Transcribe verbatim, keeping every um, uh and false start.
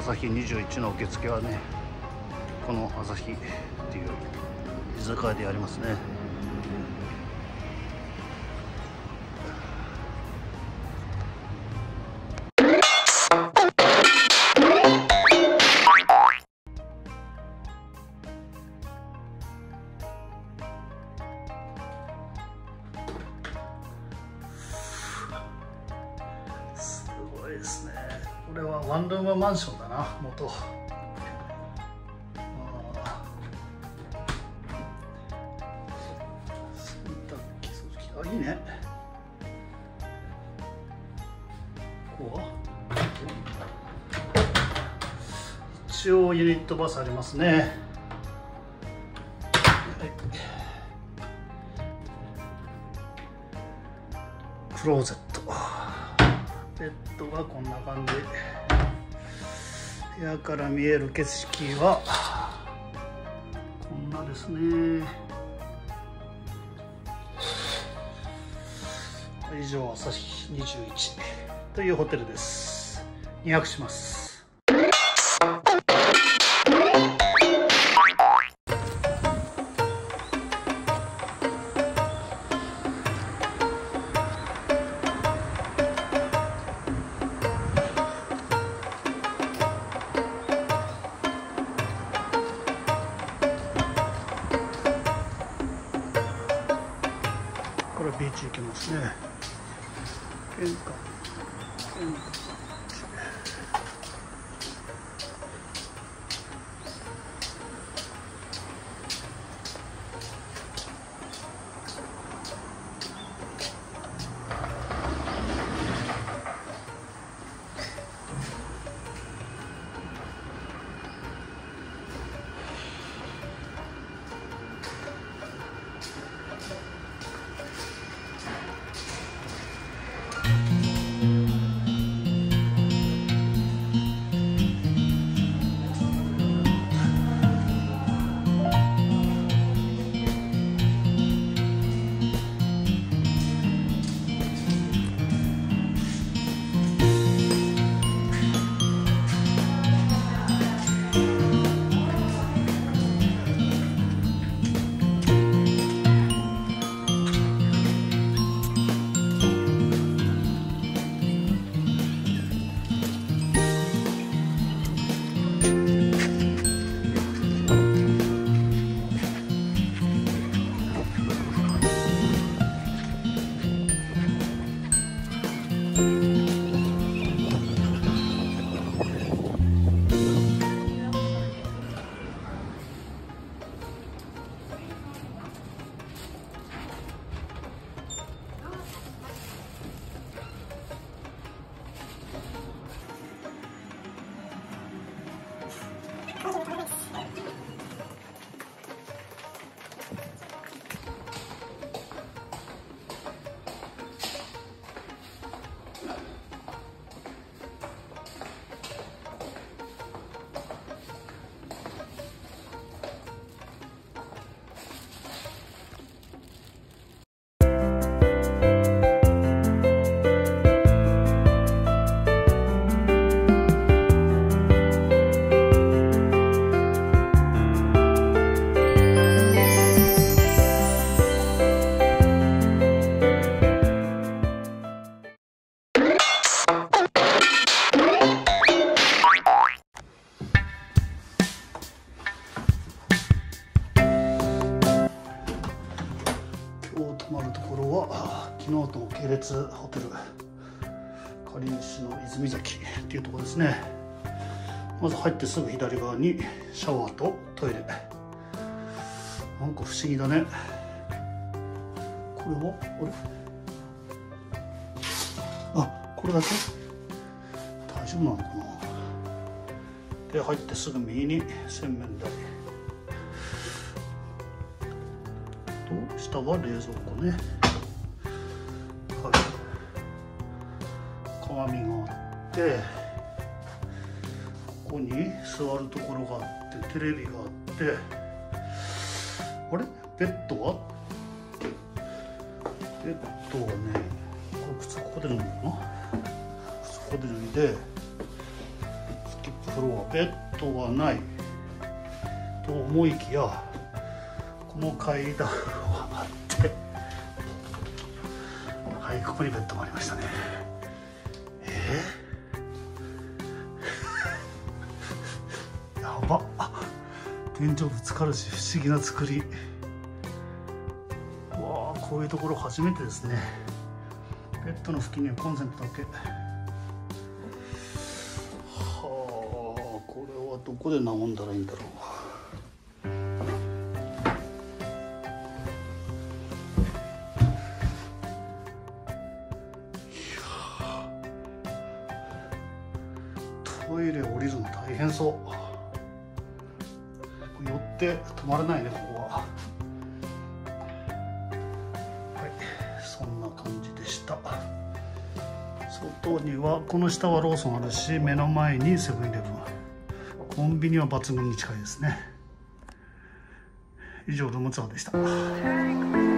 朝日にじゅういちの受付はね、この朝日っていう居酒屋でやりますね。すごいですね。これはワンルームマンションだな、元。あ、いいね。こう一応ユニットバスありますね。はい、クローゼット、ベッドがこんな感じ。部屋から見える景色はこんなですね。以上、朝日にじゅういちというホテルです。にはくします。これビーチ行きますね。玄関、玄関。泊まるところは昨日と系列ホテルかりゆしの泉崎っていうところですね。まず入ってすぐ左側にシャワーとトイレ。なんか不思議だね。これはあれ、あ、これだけ大丈夫なのかな。で入ってすぐ右に洗面台と下は冷蔵庫ね。はい、鏡があって、ここに座るところがあって、テレビがあって、あれベッドはベッドはね、これ靴ここで脱ぐのかな。靴ここで脱いで、スキッフロア、ベッドはないと思いきや、この階段を上がって、はい、ここにベッドがありましたね。えー、やばっ、天井ぶつかるし、不思議な作り。わあ、こういうところ初めてですね。ベッドの付近にはコンセントだけ。はあ、これはどこで直んだらいいんだろう。トイレ降りるの大変そう。寄って止まらないね、ここは。はい、そんな感じでした。外には、この下はローソンあるし、目の前にセブンイレブン、コンビニは抜群に近いですね。以上、ルームツアーでした。